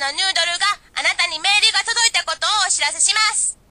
のヌードルがあなたにメールが届いたことをお知らせします。